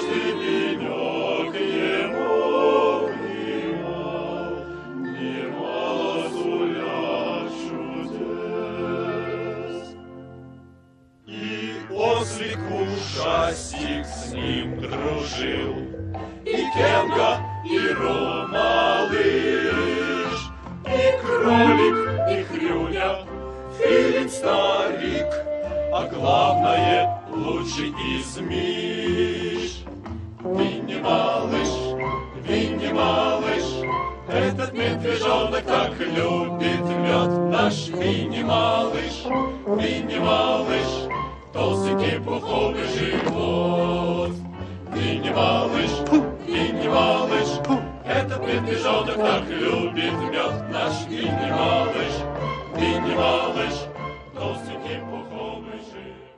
каждый денек ему немало сулят чудес. И ослик ушастик с ним дружил, и Кенга, и Ромалыш, и кролик, и Хрюня, филин старик, а главное, лучший из миш. Винни малыш, этот медвежонок так любит мед. Наш Винни малыш, толстенький пуховый живот. Винни малыш, этот медвежонок так любит мед. Наш Винни малыш, толстенький пуховый живот.